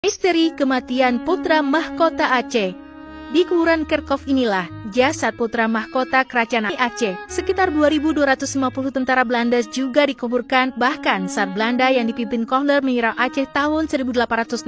Misteri kematian putra mahkota Aceh. Di kuburan Kerkhof inilah jasad putra mahkota kerajaan Aceh. Sekitar 2.250 tentara Belanda juga dikuburkan. Bahkan saat Belanda yang dipimpin Kohler menyerang Aceh tahun 1867,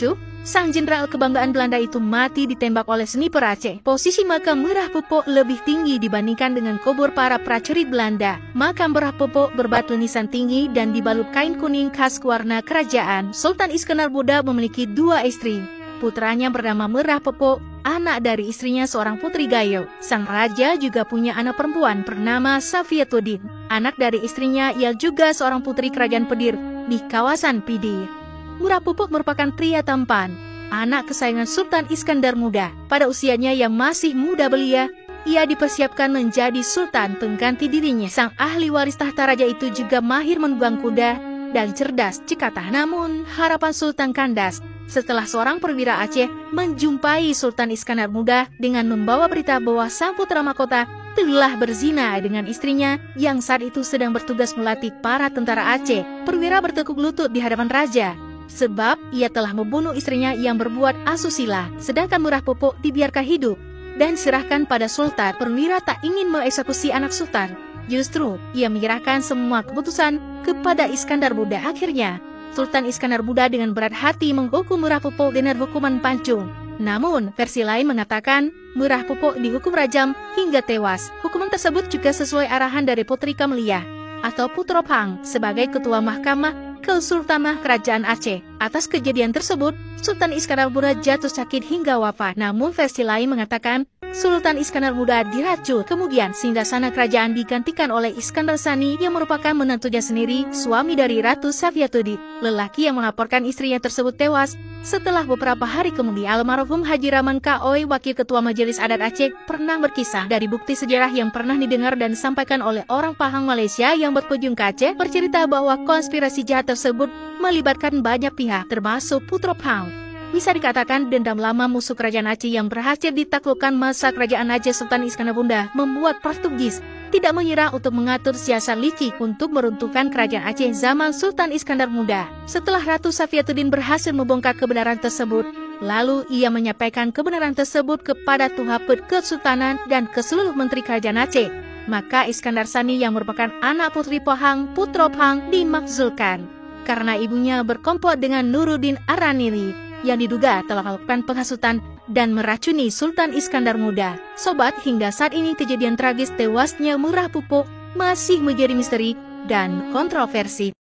sang jenderal kebanggaan Belanda itu mati ditembak oleh sniper Aceh. Posisi makam Merah Pupuk lebih tinggi dibandingkan dengan kubur para prajurit Belanda. Makam Merah Pupuk berbatu nisan tinggi dan dibalut kain kuning khas warna kerajaan. Sultan Iskandar Muda memiliki dua istri. Putranya bernama Merah Pupuk, anak dari istrinya seorang putri Gayo. Sang raja juga punya anak perempuan bernama Safiatuddin. Anak dari istrinya ia juga seorang putri kerajaan Pedir di kawasan Pidi. Merah Pupuk merupakan pria tampan, anak kesayangan Sultan Iskandar Muda. Pada usianya yang masih muda belia, ia dipersiapkan menjadi sultan pengganti dirinya. Sang ahli waris tahta raja itu juga mahir menunggang kuda dan cerdas cikatah. Namun harapan Sultan kandas setelah seorang perwira Aceh menjumpai Sultan Iskandar Muda dengan membawa berita bahwa sang putra mahkota telah berzina dengan istrinya yang saat itu sedang bertugas melatih para tentara Aceh. Perwira bertekuk lutut di hadapan raja, sebab ia telah membunuh istrinya yang berbuat asusila, sedangkan Merah Pupuk dibiarkan hidup dan diserahkan pada Sultan. Perwira tak ingin mengeksekusi anak Sultan, justru ia menyerahkan semua keputusan kepada Iskandar Muda. Akhirnya Sultan Iskandar Muda dengan berat hati menghukum Merah Pupuk dengan hukuman pancung. Namun versi lain mengatakan Merah Pupuk dihukum rajam hingga tewas. Hukuman tersebut juga sesuai arahan dari Putri Kameliah atau Putro Phang sebagai ketua Mahkamah Kesultanan Kerajaan Aceh. Atas kejadian tersebut, Sultan Iskandar Muda jatuh sakit hingga wafat. Namun versi lain mengatakan Sultan Iskandar Muda diracun. Kemudian Singgasana kerajaan digantikan oleh Iskandar Sani yang merupakan menantunya sendiri, suami dari Ratu Safiatuddin. Lelaki yang melaporkan istrinya tersebut tewas setelah beberapa hari kemudian. Almarhum Haji Rahman Kaoi, Wakil Ketua Majelis Adat Aceh, pernah berkisah dari bukti sejarah yang pernah didengar dan disampaikan oleh orang Pahang Malaysia yang berkunjung ke Aceh, bercerita bahwa konspirasi jahat tersebut melibatkan banyak pihak, termasuk Putro Phang. Bisa dikatakan dendam lama musuh kerajaan Aceh yang berhasil ditaklukkan masa kerajaan Aceh Sultan Iskandar Muda membuat Portugis tidak menyerah untuk mengatur siasat licik untuk meruntuhkan kerajaan Aceh zaman Sultan Iskandar Muda. Setelah Ratu Safiatuddin berhasil membongkar kebenaran tersebut, lalu ia menyampaikan kebenaran tersebut kepada Tuhapet Kesultanan dan ke seluruh menteri kerajaan Aceh. Maka Iskandar Sani yang merupakan anak putri Pahang, Putro Phang, dimakzulkan karena ibunya berkomplot dengan Nuruddin Araniri yang diduga telah melakukan penghasutan dan meracuni Sultan Iskandar Muda. Sobat, hingga saat ini kejadian tragis tewasnya Merah Pupuk masih menjadi misteri dan kontroversi.